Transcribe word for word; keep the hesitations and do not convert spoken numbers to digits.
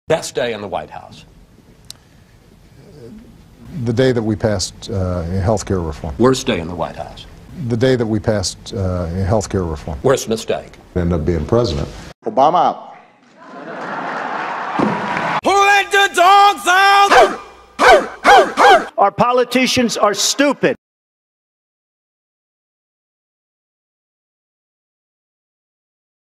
Best day in the White House. The day that we passed uh, health care reform. Worst day in the White House. The day that we passed uh, health care reform. Worst mistake. End up being president. Obama out. Who let the dogs out? Our politicians are stupid.